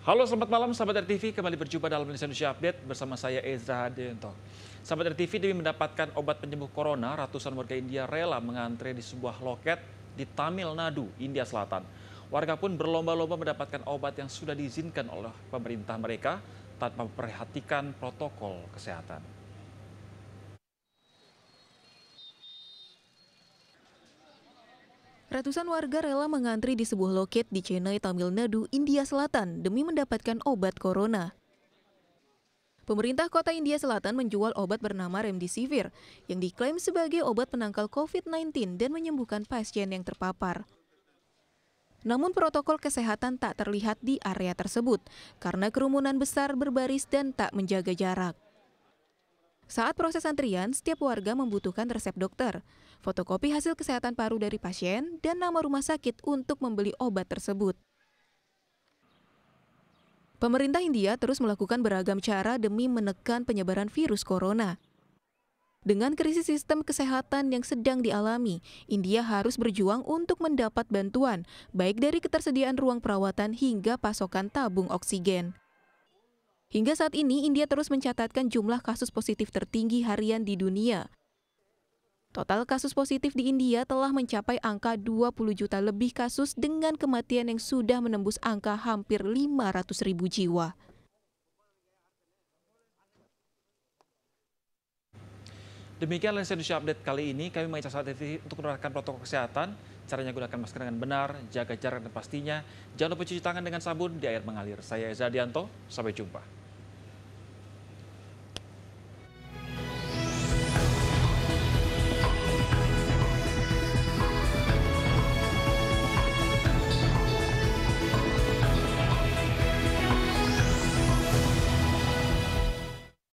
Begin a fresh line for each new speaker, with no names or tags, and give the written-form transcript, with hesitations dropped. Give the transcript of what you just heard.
Halo, selamat malam sahabat RTV. Kembali berjumpa dalam Indonesia Update bersama saya Ezra Hadianto. Sahabat RTV, demi mendapatkan obat penyembuh corona, ratusan warga India rela mengantre di sebuah loket di Tamil Nadu, India Selatan. Warga pun berlomba-lomba mendapatkan obat yang sudah diizinkan oleh pemerintah mereka tanpa memperhatikan protokol kesehatan.
Ratusan warga rela mengantri di sebuah loket di Chennai, Tamil Nadu, India Selatan demi mendapatkan obat corona. Pemerintah kota India Selatan menjual obat bernama Remdesivir yang diklaim sebagai obat penangkal COVID-19 dan menyembuhkan pasien yang terpapar. Namun protokol kesehatan tak terlihat di area tersebut karena kerumunan besar berbaris dan tak menjaga jarak. Saat proses antrian, setiap warga membutuhkan resep dokter, fotokopi hasil kesehatan paru dari pasien, dan nama rumah sakit untuk membeli obat tersebut. Pemerintah India terus melakukan beragam cara demi menekan penyebaran virus corona. Dengan krisis sistem kesehatan yang sedang dialami, India harus berjuang untuk mendapat bantuan, baik dari ketersediaan ruang perawatan hingga pasokan tabung oksigen. Hingga saat ini, India terus mencatatkan jumlah kasus positif tertinggi harian di dunia. Total kasus positif di India telah mencapai angka 20 juta lebih kasus dengan kematian yang sudah menembus angka hampir 500.000 jiwa.
Demikian Indonesia Update kali ini. Kami mengajak sahabat TV untuk menerapkan protokol kesehatan. Caranya gunakan masker dengan benar, jaga jarak dan pastinya jangan lupa cuci tangan dengan sabun di air mengalir. Saya Ezra Hadianto, sampai jumpa.